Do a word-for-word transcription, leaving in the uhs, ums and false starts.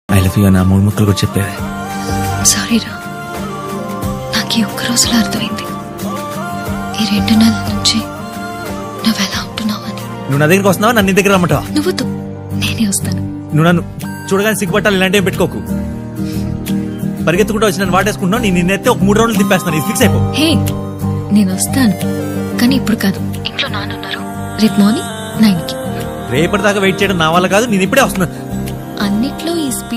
I love you అని మూడు ముక్కలు కూడా చెప్పేది. సారీ రా, నాకు ఈ ఒక్క రోజులో అర్థమైంది ఈ రెండు నెలల నుంచి నువ్వు ఎలా ఉంటున్నావని. నువ్వు నా దగ్గరికి వస్తున్నావా, నన్ను నీ దగ్గర రమ్మంటావా? నువ్వు నేనే వస్తాను. నువ్వు నన్ను చూడగానే సిగ్గుపట్టాలి, ఇలాంటివి పెట్టుకోకు. పరిగెత్తుకుంటూ వచ్చి నన్ను వాటేసుకుంటున్నావు, నేను నిన్నైతే ఒక మూడు రౌండ్లు తిప్పేస్తాను. ఇది ఫిక్స్ అయిపో. హే, నేను వస్తాను కానీ ఇప్పుడు కాదు. ఇంట్లో నాన్నున్నారు, రేపు మార్నింగ్ నైన్ కి. రేపటి దాకా వెయిట్ చేయడం నా వల్ల కాదు, నేను ఇప్పుడే వస్తున్నాను. అన్నిట్లో ఈ స్పీడ్